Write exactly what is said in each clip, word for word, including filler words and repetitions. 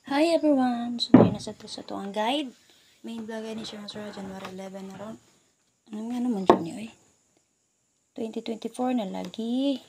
Hi everyone! So, tayo na sa to sa to ang guide. Main vlog ni siya sa January eleven na ron. Ano nga naman dyan niyo eh? twenty twenty-four na lagi.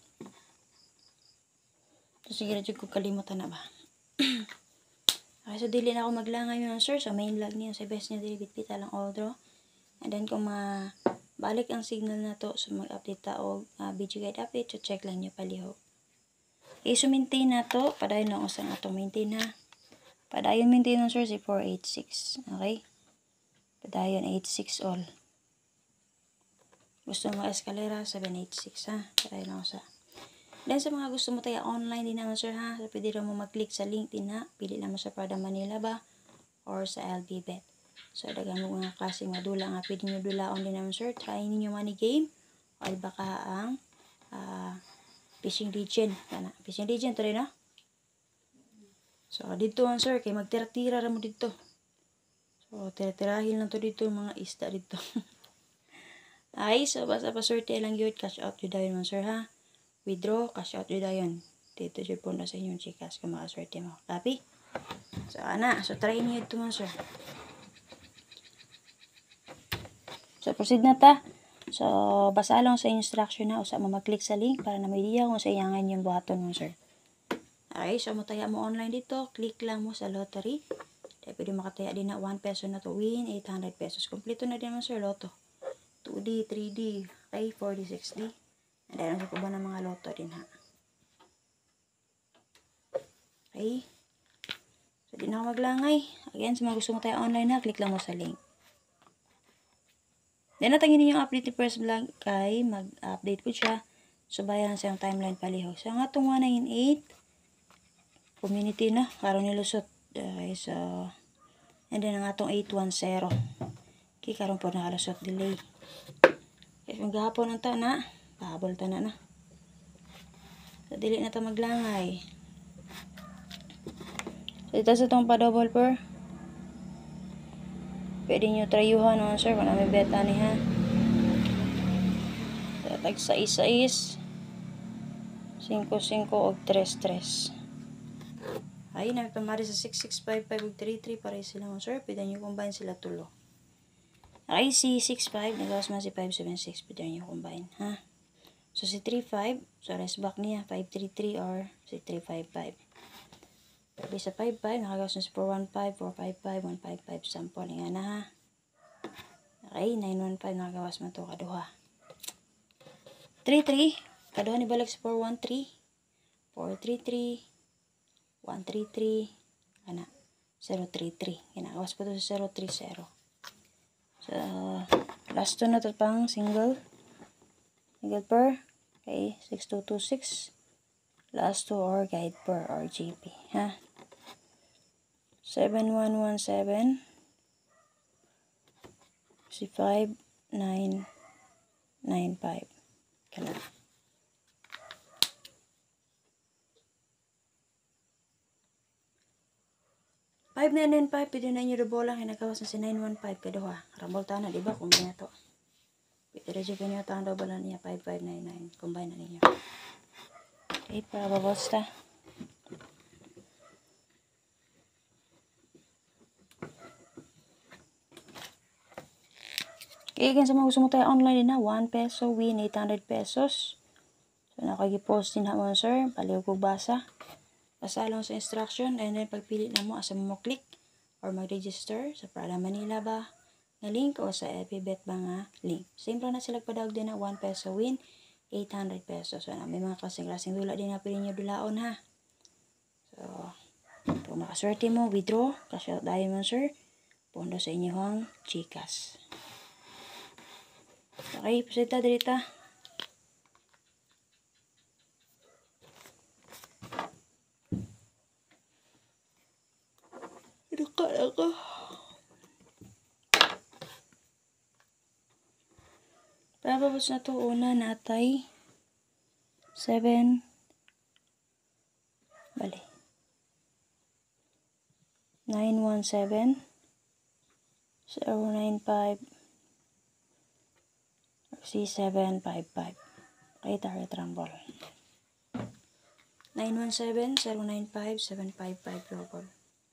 So, sige na dyan ko kalimutan na ba? Okay, so dili na ako maglangay yung sir. So, main vlog niya sa best niya dili bitbita lang altro. And then kung mabalik ang signal na to, so mag-update ta o uh, video guide update, so check lang niyo palihog. Okay, so maintain na to. Padayon lang usang ato maintain na. Padayon maintenance sir si four eighty-six. Okay? Padayon eighty-six all. Gusto mo eskalera seven eighty-six ha. Padayon lang sa. Then sa mga gusto mo tayo online din naman sir ha. So pwede rin mo mag-click sa link din ha. Pili lang mo sa Prada Manila ba or sa L B Bet. So dagang mo mga klaseng madula nga pwede nyo dulaon din naman sir. Try ninyo money game o baka ang uh, fishing legend. Kana. Fishing legend to rin ha. So, dito ang sir, kay magtira-tira ra mo dito. So, tira-tirahin lang to dito yung mga isda dito. Ay, so, basta paswerte lang yun, cash out yun dayon man sir ha. Withdraw, cash out yun dayon. Dito yun po na sa inyong chikas kung makaswerte mo. Copy? So, ana, so try niyo ito man sir. So, proceed na ta. So, basa lang sa instruction na, usa mo mag-click sa link para na may idea kung sa iyangan yung buhaton mo sir. Okay, so mataya mo online dito, click lang mo sa lottery. Kaya pwede makataya din na one peso na to win, eight hundred pesos. Kompleto na din naman sir, loto. two D, three D, okay, four D, six D. And then, ang ba ng mga loto din ha. Okay. So, di na ako maglangay. Again, sa mga gusto mo tayo online na, click lang mo sa link. Then, natangin ninyo yung update ni first vlog kay mag-update ko siya. So, bayan sa yung timeline palihog. So, ang atong one ninety-eight, community na, karon nilusot. Okay, so, and then ang atong eight ten. Okay, karon po nakalusot delay. Okay, kung gahapon ang ta na, pahabol ta na na. So, dili na ta maglangay. So, dito sa itong pa-double per, pwede nyo tryuhan no, sir, kung namin beta ni ha. So, tag sa is-is, five five o three three. Ay, napamari sa six six five five ug three three para sila mo sir. Pwede nyo combine sila tulo. Ay, si six five, nagawas man si five seven six. Pwede nyo combine, ha? So, si three five, so rest back niya, five three three or si three five five. Pwede sa five five, nakagawas na si four one five, four five five, one five five. Sample nga na, ha? Okay, nine one five, nakagawas man to kaduha. three three, kaduha ni balik si four one three, four three three, one three three, ana, zero three three. Ginagawas pa to sa zero three zero. So, last two na to pang single. Single per. Okay, six two two six. Last two or guide per or G P. Ha? seven one one seven. Si five nine nine five. Kana. five nine nine five, pwede na nyo rebola, kinagawas na si nine one five, kaduha. Rambol ta na, diba? Combine na to. Pwede rin dyan kanyo ta ang double na niya, five five nine nine. Combine na ninyo. Okay, para babos ta. Okay, again, sa mga gusto mo tayo online din na, one peso, win, eight hundred pesos. So, nakagipost din naman, sir. Palihog ko basa. Basa lang sa instruction, and then pagpili na mo, asa mo click or mag-register sa Prada Manila ba nga link o sa L B Bet ba nga link. Same lang na sila padawag din na one peso win, eight hundred pesos. So, na, may mga klaseng-klaseng dula din na pwede nyo dulaon ha. So, kung makaswerte mo, withdraw, cash out dahil mo sir, pondo sa inyong chikas. Okay, pasita dirita. Duka ako. Papabos na to una natay seven bali nine one seven zero nine five C seven five five. Okay, target rumble nine one seven zero nine five seven five five global.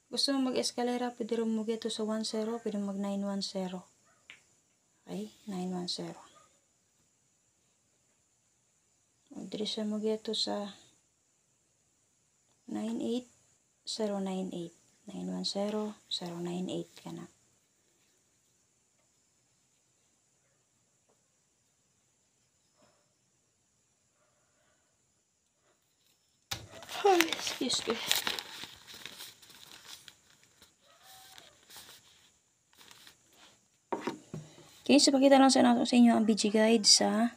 Gusto mo mag-eskalera, pwede rin mo geto sa one zero, pwede mag nine one zero. Okay, nine one zero. Diri siya mo geto sa nine eight zero nine eight. nine one zero zero nine eight ka na. Ay, excuse me. Okay, so pakita lang sa, sa inyo ang B G guide sa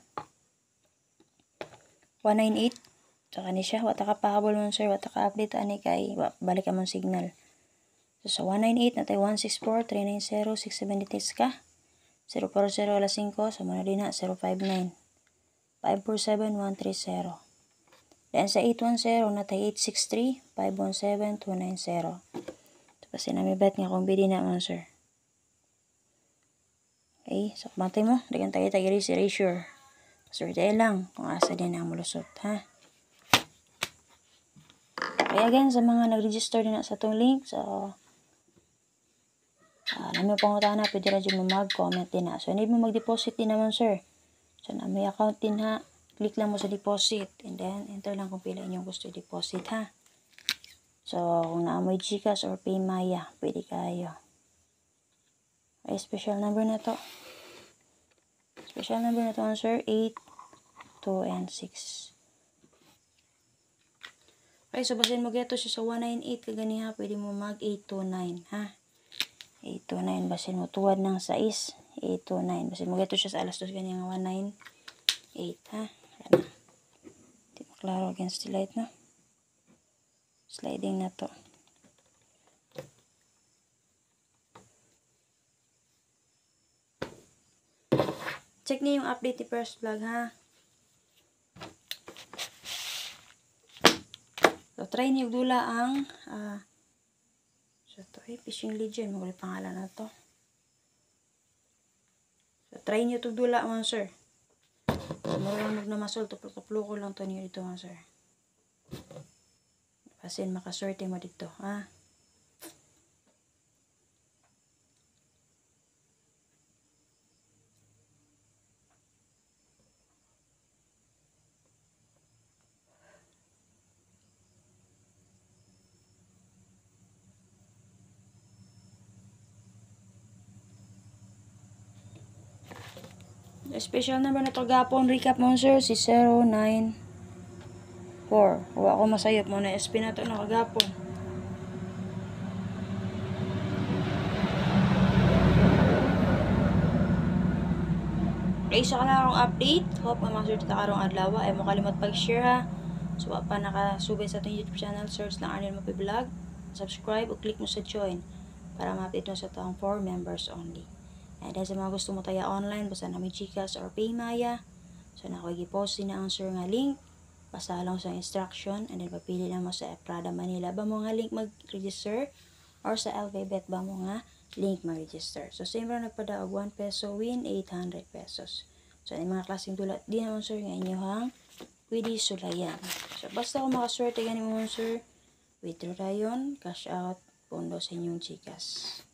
one nine eight. Saka ni siya, wata ka pahabol mo sir, wata ka update ani kay balik ka mong signal. So sa one nine eight natay one six four three nine zero six seven eight ka. zero four zero alas five sa muna din na zero five nine five four seven one three zero. Then sa eight one zero natay eight six three five one seven two nine zero. Tapos sinamibet nga kung bidi na mo sir. Okay, so matay mo, dagan tayo tayo erase erasure. Sir, tayo lang kung asa din ang mulusot, ha? Okay, again, sa mga nag-register din na sa itong link, so, uh, namin pang utana, pwede rin mo mag-comment din na. So, need mo mag-deposit din naman, sir. So, na may account din, ha? Click lang mo sa deposit, and then, enter lang kung pila inyong gusto i-deposit, ha? So, kung naamoy Gcash or Paymaya, pwede kayo. Okay, special number na to. Special number na to, sir, eight, two, and six. Okay, so basin mo geto siya sa one nine eight kagani ha, pwede mo mag eight two nine, ha? eight two nine, basin mo tuwad ng sais, eight two nine. Basin mo geto siya sa alas dos gani nga one nine eight, ha? Ayan na. Di maklaro against the light, no? Sliding na to. Check niyo yung update ni First Vlog, ha? So, try niyo dula ang uh, so, to, eh, Fishing Legend. Maguli pangalan na to. So, try niyo ito dula, mga sir. So, marunong na masol. Tuplo-tuplo ko lang to niyo dito, mga sir. Kasi makaswerte mo dito, ha? The special number na to gapon recap mo sir si zero nine four. Huwag ako masayop mo na S P na to na kagapon. Okay, so kala akong update. Hope nga mga sir dito karong adlaw ay mo kalimot pag-share ha. So pa nakasubay sa itong YouTube channel, search lang Arnel Mapi Vlog. Subscribe o click mo sa join para ma-update mo sa itong for members only. And dahil sa mga gusto mo tayo online, basta na may Gcash or Paymaya. So, nakuha-post din na ang sir nga link. Basta lang sa instruction. And then, papili lang mo sa Prada Manila. Ba mo nga link mag-register? Or sa L V Bet ba mo nga link mag-register? So, same rin nagpadaog one peso win eight hundred pesos. So, yung mga klaseng tulad din naman sir nga inyohang pwede sulayan. So, basta kung makaswerte ganin mo sir, withdraw rayon, cash out, pondo sa inyong Gcash.